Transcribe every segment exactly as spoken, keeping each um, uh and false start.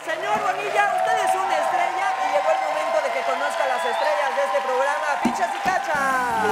Señor Bonilla, usted es una estrella y llegó el momento de que conozca las estrellas de este programa, Fichas y Cachas.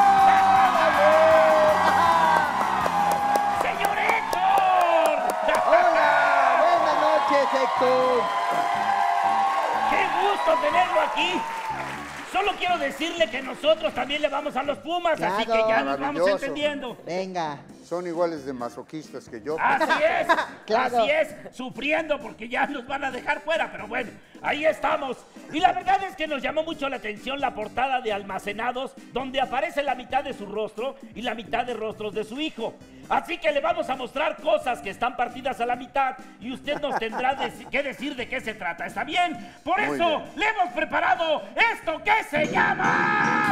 ¡Señor Héctor! ¡Hola! Buenas noches, Héctor. ¡Qué gusto tenerlo aquí! Solo quiero decirle que nosotros también le vamos a los Pumas, Claro. así que ya nos vamos Maravilloso. entendiendo. Venga. Son iguales de masoquistas que yo. Así es, Claro. así es, sufriendo porque ya nos van a dejar fuera, pero bueno, ahí estamos. Y la verdad es que nos llamó mucho la atención la portada de Almacenados, donde aparece la mitad de su rostro y la mitad de rostros de su hijo. Así que le vamos a mostrar cosas que están partidas a la mitad y usted nos tendrá de- que decir de qué se trata, ¿está bien? Por Muy eso bien. le hemos preparado esto que se llama...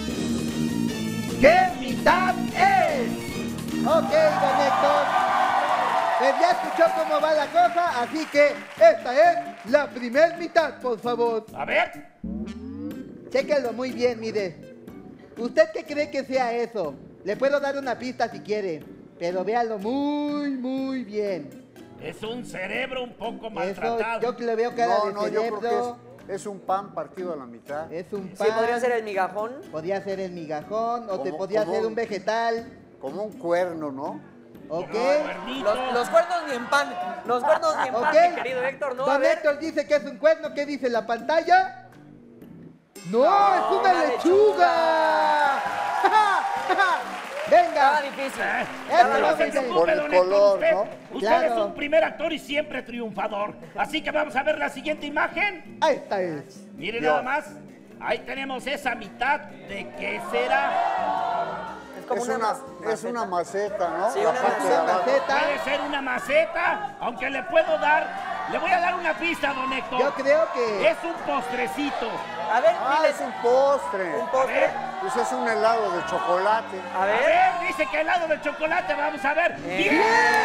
¿Qué mitad es? Ok, don Héctor. Pues ya escuchó cómo va la cosa, así que esta es la primer mitad, por favor. A ver, Chéquenlo muy bien, mire. ¿Usted qué cree que sea eso? Le puedo dar una pista si quiere, pero véalo muy, muy bien. es un cerebro un poco Eso, maltratado. yo que le veo cara No, de no, yo creo cerebro. que es, es un pan partido a la mitad. Es un Sí, pan. podría ser el migajón. Podría ser el migajón, o te Como- podría como ser un- un vegetal. Como un cuerno, ¿no? ¿Ok? Cuernito. Los, los cuernos ni en pan. Los cuernos ni en pan, ¿Ok? mi querido Héctor, ¿no? A Don ver. Héctor dice que es un cuerno. ¿Qué dice la pantalla? ¡No, No, es una una lechuga! Estaba Venga. difícil. Eh, Estaba no no se difícil. difícil. preocupe, Por el don Héctor, color, usted, ¿no? usted Claro. es un primer actor y siempre triunfador. Así que vamos a ver la siguiente imagen. Ahí está es. Mire Dios. nada más. Ahí tenemos esa mitad de qué será. Es como Es una, una, mas- es una maceta, ¿no? Sí, La una parte de maceta. abajo. Maceta. Puede ser una maceta, aunque le puedo dar, le voy a dar una pista, don Héctor. Yo creo que... Es un postrecito. A ver, Ah, diles es un postre. un A postre. ver, Pues es un helado de chocolate. A a ver. ver, dice que helado de chocolate, vamos a ver. Eh. ¡Bien!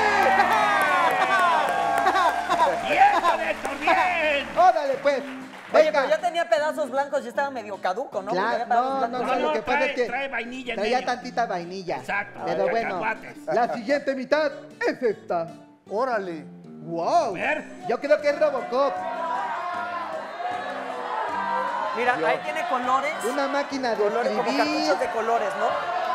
¡Bien, don Héctor, bien! Órale, pues. Oye, Venga. pero ya tenía pedazos blancos y estaba medio caduco, ¿no? Porque Claro, había pedazos no, blancos. no, No, no, lo no, que pasa trae- es que trae vainilla en traía medio. tantita vainilla. Exacto, Pero de bueno, cacahuates. la siguiente mitad es esta. Órale. ¡Wow! A ver. Yo creo que es Robocop. Mira, ahí tiene colores. Una máquina de Colores como escribir. cartuchos de colores, ¿no?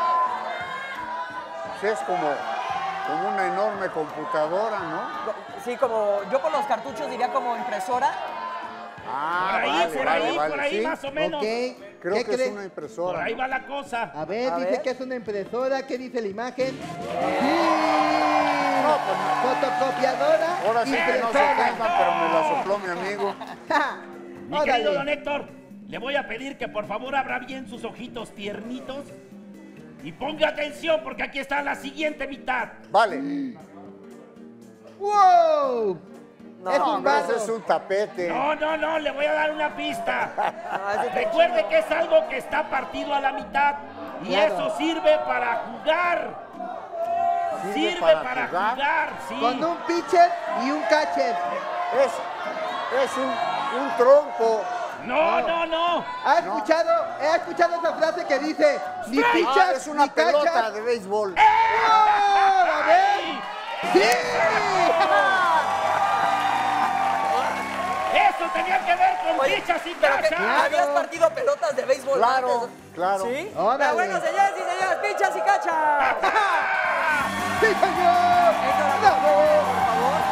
Pues es como, como una enorme computadora, ¿no? Sí, como yo con los cartuchos diría como impresora. Ah, Por ahí, vale, por vale, ahí, vale, por ahí sí. más o menos. Ok. Creo ¿Qué que cree? es una impresora. Por ahí ¿no? va la cosa. A ver, A dice ver. que es una impresora. ¿Qué dice la imagen? Sí. No, pues, Fotocopiadora. ahora sí que no se impresora. queman, pero me la sopló mi amigo. Mi Órale. querido don Héctor, le voy a pedir que por favor abra bien sus ojitos tiernitos y ponga atención porque aquí está la siguiente mitad. Vale. ¡Wow! No, es un Hombre, ese vaso. es un tapete. No, no, no, le voy a dar una pista. Ah, ese está Recuerde chido. que es algo que está partido a la mitad y Claro. eso sirve para jugar. ¿Sirve Sirve para para, jugar? jugar, sí. Con un pitcher y un catcher. Es, es un, un trompo. No, no, no. ¿Ha escuchado, he escuchado esa frase que dice ni Strike. pitcher Ah, es una ni pelota catcher? de béisbol. ¡Oh! A ver. ¡Sí! Eso tenía que ver con Oye, fichas y pero que cachas. habías partido pelotas de béisbol Claro, antes. claro. ¿Sí? Órale. Pero bueno, señores y señores, pichas y cachas. ¡Sí, señor! Héctor, ¡Bravo! por favor.